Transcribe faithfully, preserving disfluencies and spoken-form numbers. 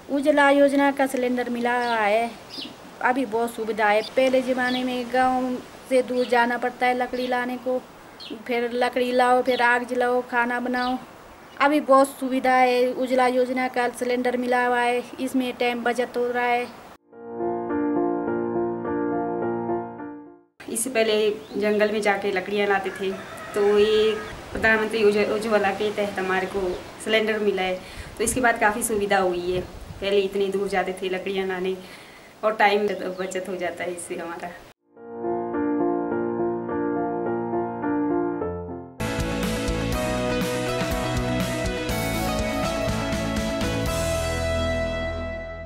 उज्ज्वला योजना का सिलेंडर मिला है, अभी बहुत सुविधा है। पहले ज़माने में गांव से दूर जाना पड़ता है लकड़ी लाने को, फिर लकड़ी लाओ, फिर आग जलाओ, खाना बनाओ। अभी बहुत सुविधा है, उज्ज्वला योजना का सिलेंडर मिला हुआ है, इसमें टाइम बचत हो रहा है। इससे पहले जंगल में जाके लकड़ियाँ लाते थे, तो ये प्रधानमंत्री उज्ज्वला के तहत हमारे को सिलेंडर मिला है, तो इसके बाद काफ़ी सुविधा हुई है। पहले इतनी दूर जाते थे लकड़ियाँ लाने और टाइम बचत हो जाता है इससे हमारा।